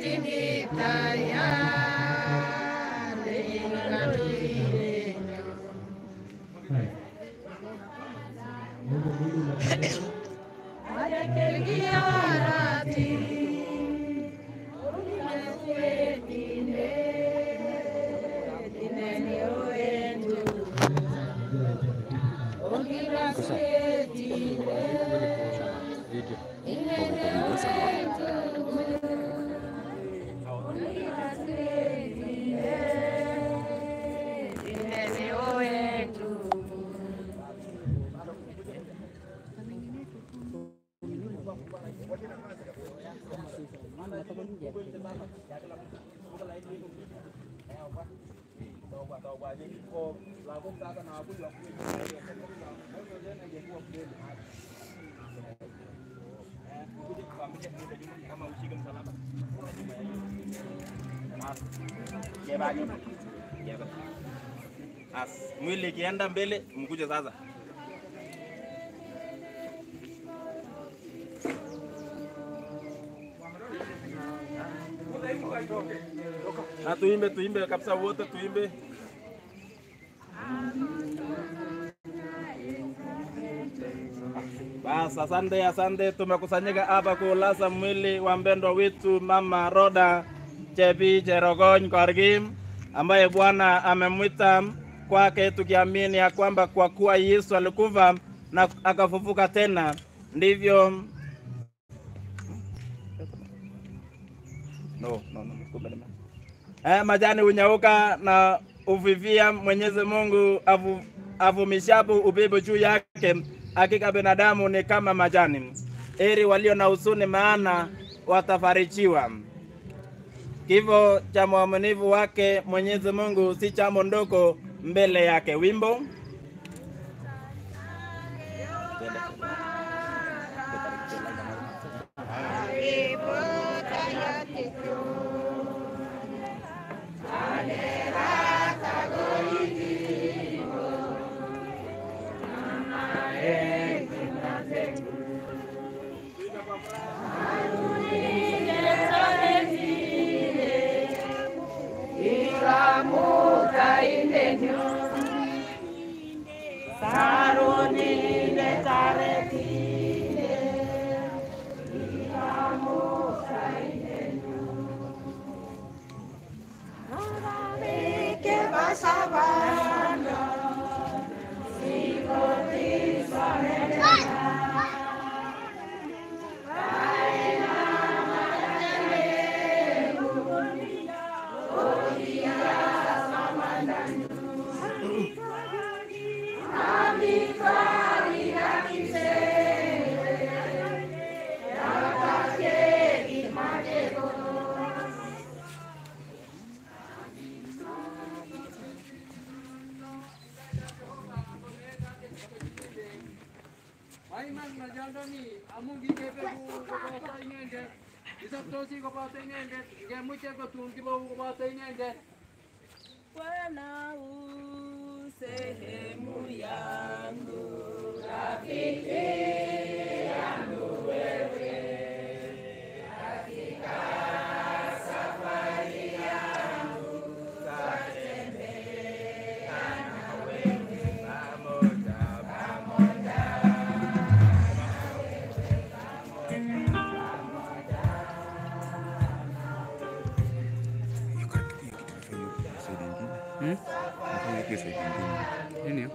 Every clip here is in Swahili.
Mwili kienda mbele, mkuje sasa. Na tuimbe kabisa wote tuimbe. Basi asante tumekusanyika hapa kuulaza mwili wa mpendwa wetu Mama Rhoda Chebi Cherogony Korgim ambaye Bwana amemwita kwake, tukiamini ya kwamba kwa kuwa Yesu alikufa na akafufuka tena, ndivyo majani unyauka na uvivia. Mwenyezi Mungu avumishapo upepo juu yake, hakika binadamu ni kama majani. Heri walio na huzuni, maana watafarijiwa. Kifo cha mwaminifu wake Mwenyezi Mungu si jambo ndogo mbele yake. Wimbo Bwana u sehemu yangu, rafiki yangu wewe, hakika safari yangu tatembea na wewe pamoja. Ini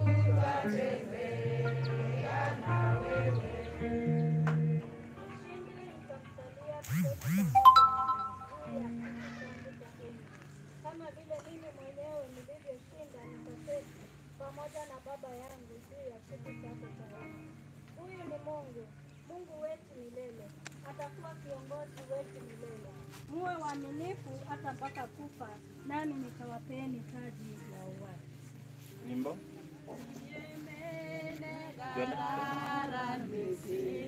kama vile mimi mwenyewe nilivyoshinda nikaketi pamoja na Baba yangu juu ya kiti chake cha enzi. Huyu ni Mungu wetu milele, atakuwa kiongozi wetu milele. Muwe waaminifu hata mpaka kufa, nami nitawapeni taji ya uhai. Wimbo